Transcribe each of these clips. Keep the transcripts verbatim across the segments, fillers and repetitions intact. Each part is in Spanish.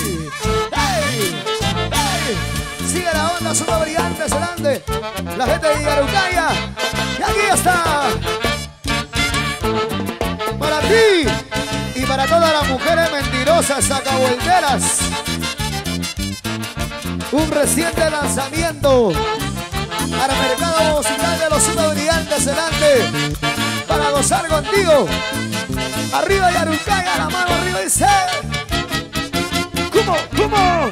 ¡Hey! ¡Hey! Sigue la onda, Super Brillantes delante. La gente de Yarucaya. Y aquí está. Para ti y para todas las mujeres mentirosas, sacabuelteras. Un reciente lanzamiento para el mercado musical de los Super Brillantes delante. Para gozar contigo. Arriba Yarucaya, la mano arriba dice. ¿Cómo? ¿Cómo?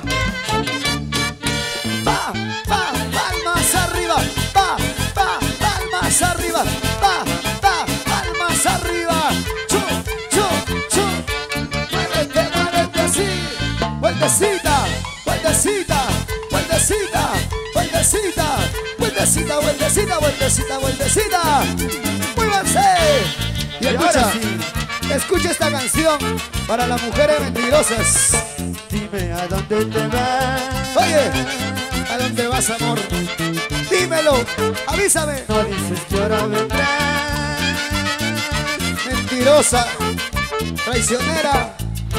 Pa, pa, palmas arriba. Pa, pa, palmas arriba. Pa, pa, palmas arriba. Chu, chu, chu. Muévete, muévete así. Vueltecita, vueltecita, vueltecita, vueltecita, vueltecita, vueltecita, vueltecita, vueltecita. Muévanse. Y escucha, escucha esta canción para las mujeres mentirosas. Dime a dónde te vas. Oye, ¿a dónde vas, amor? Dímelo, avísame. No dices que ahora vendrás. Mentirosa, traicionera.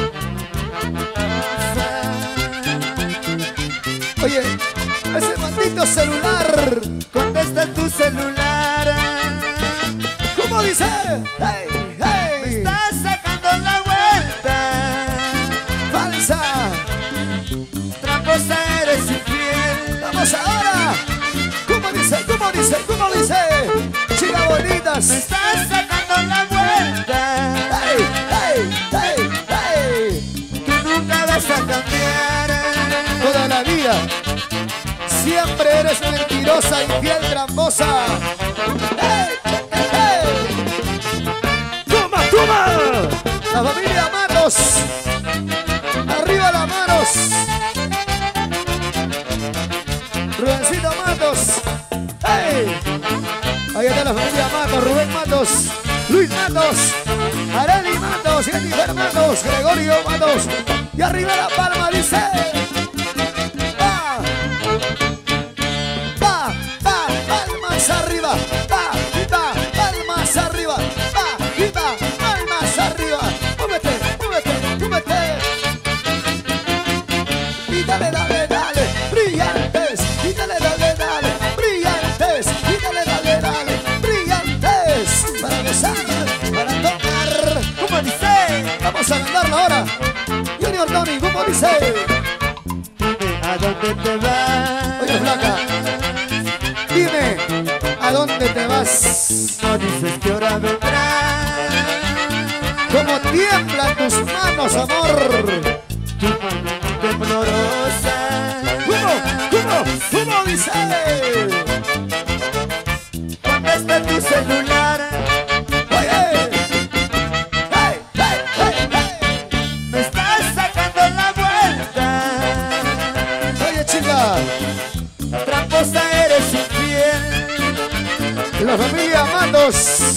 Oye, ese maldito celular. Contesta tu celular. ¿Cómo dice? ¡Hey, hey! Me estás sacando la vuelta. ¡Falsa! Tramposa, eres infiel. ¡Vamos ahora! ¿Cómo dice? ¿Cómo dice? ¿Cómo dice? Chicas bonitas. Me estás sacando la vuelta. ¡Hey, hey, hey, hey! Tú nunca vas a cambiar. Toda la vida siempre eres mentirosa, infiel, tramposa. ¡Hey, hey, hey! ¡Toma, toma! La familia Matos. Arriba las manos. Rubencito Matos. ¡Hey! Ahí está la familia Matos. Rubén Matos. Luis Matos. Areli Matos. Jennifer Matos. Gregorio Matos. Y arriba la palma dice. Va. Va. Va. Palmas arriba. Va. Va. Palmas arriba. Va. Va. Palmas arriba. Muévete. Muévete. Muévete. Y dale, dale, dale. Brillantes. Y dale, dale, dale. Brillantes. Y dale, dale, dale. Brillantes. Para besar. Para tocar. ¿Cómo dice? Vamos a cantarlo ahora. Junior Tony, ¿cómo dice? Dime a dónde te vas. Oye, flaca, dime, ¿a dónde te vas? No dices que ahora vendrás. ¿Cómo tiemblan tus manos, amor? Tu mano temblorosa. ¿Cómo? ¿Cómo? ¿Cómo dice? Contesta tu celular. Oye, hey, hey, hey, hey. Me estás sacando la vuelta. Oye, chica, Tramposa, eres infiel. la familia Matos.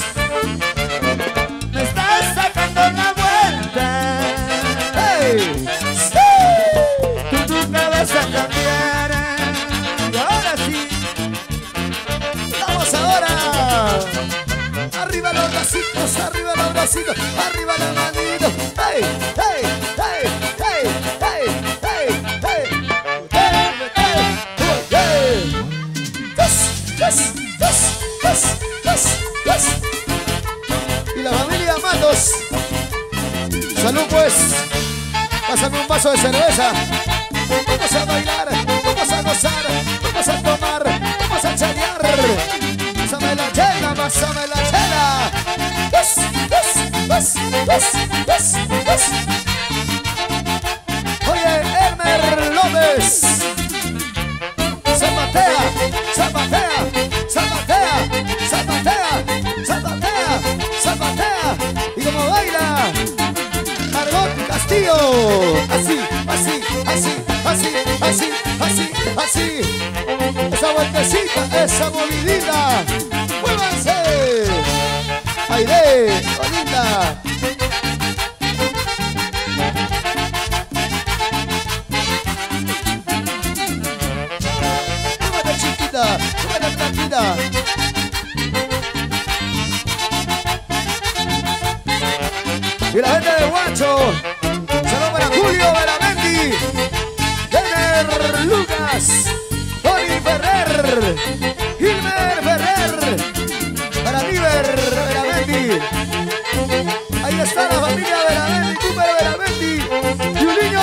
Me estás sacando la vuelta. Hey, Tú nunca vas a cambiar. Y ahora sí. vamos ahora. Arriba los bracitos, arriba los bracitos, arriba la manito. Hey, hey, hey, hey, hey, hey, hey. Hey, hey, hey. Yes, yes, yes, yes, yes, yes. Y la familia Matos. Salud pues. Pásame un vaso de cerveza. Vamos a bailar, vamos a gozar, vamos a tomar, vamos a chalear. Pásame la chela, pásame la chela. Yes, yes, yes, yes, yes, yes. Oye, Elmer López. Zapatea, zapatea, zapatea, zapatea, zapatea, zapatea. Y como baila Margot Castillo. Así, así, así, así, así, así, así. Esa vueltecita, esa movidita. ¡Muévanse! ¡Aire! ¡Bonita! ¡Muévete, chiquita! ¡Muévete, tranquila! Y la gente de Guacho. Saludos para Julio Veramendi.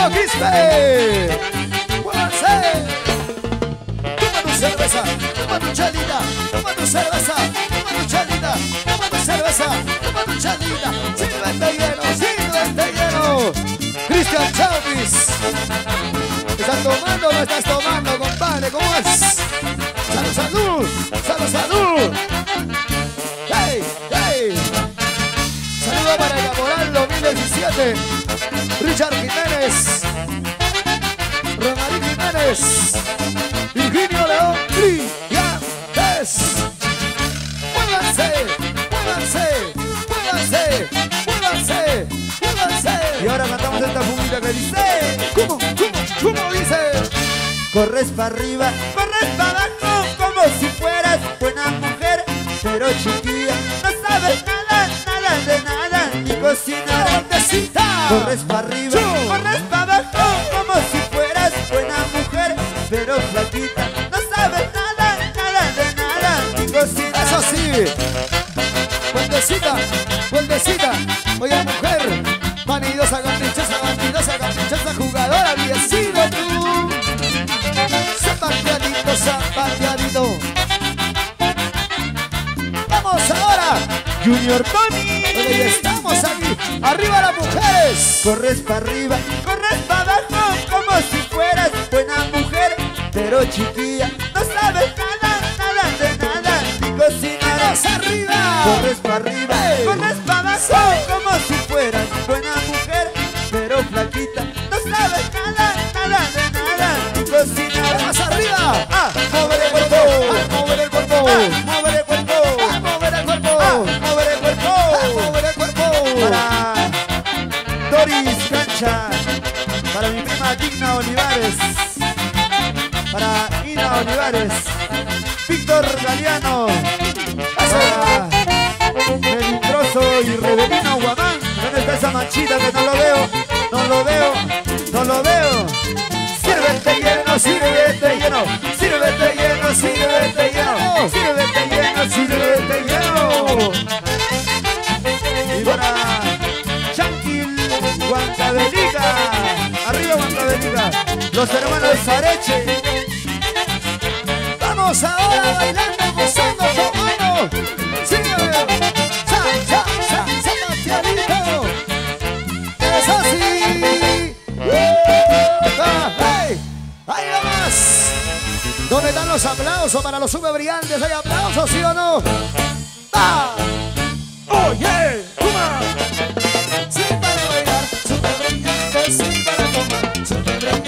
Arriba, Quispe. Muévanse. Toma tu cerveza, toma tu chalita, toma tu cerveza, toma tu chalita, toma tu cerveza, toma tu chalita. Sírvete lleno, sírvete lleno. Cristian Chávez. ¿Estás tomando o no estás tomando, compadre? ¿Cómo es? ¡Salud, salud! ¡Salud, salud! ¡Hey, hey! Saludo para el Caporal dos mil diecisiete. Richard Jiménez. Romarín Jiménez. Virginio León Brillantes. ¡Muévanse! ¡Muévanse! ¡Muévanse! ¡Muévanse! ¡Muévanse! Y ahora cantamos esta fumita que dice: ¿Cómo? ¿Cómo? ¿Cómo dice? corres para arriba, corres para abajo, como si fueras buena mujer, pero chiquilla, no sabes nada, nada de nada, ni cocinar. Corres para arriba, Yo. corres para abajo, como si fueras buena mujer, pero flaquita, no sabes nada, nada de nada, ni cocinar. Eso sí. Vueltecita, vueltecita. Oye, mujer, vanidosa, caprichosa, vanidosa, caprichosa, jugadora, bien sido tú. Zapateadito, zapateadito. Vamos ahora. Junior Tony. Oye, estamos aquí. Arriba las mujeres. Corres para arriba, corres para abajo, como si fueras buena mujer, pero chiquilla, no sabes nada, nada de nada, ni cocinar. Vamos arriba. Corres para arriba, Hey. corres para abajo, como si fueras buena mujer, pero flaquita, no sabes nada, nada de nada, ni cocinar. Vamos arriba. Ah, Mover el cuerpo. A mover el cuerpo. ah, mover el cuerpo, A mover el cuerpo. ah, mover el cuerpo. A mover el cuerpo. Para Doris Cancha, para mi prima Digna Olivares, para Ina Olivares, Víctor Galeano, para Melindroso y Rebelino Guamán. ¿Dónde está esa manchita que no lo veo? No lo veo, no lo veo. Sírvete lleno, sírvete lleno, sírvete lleno, sírvete lleno, sírvete lleno, sírvete lleno. Y para Chanquil, Huancavelica, arriba Huancavelica, los hermanos Zareche. Vamos ahora bailando, gozando, tomando. Sígueme. Sa, sa, sa, zapateadito. Eso sí. Uh, ah, hey. Ahí vamos. ¿Dónde están los aplausos para los super brillantes? ¿Hay aplausos, sí o no? ¡Ah! ¡Oye! ¡Toma! Sí para bailar, super brillante, sí para tomar, super brillante.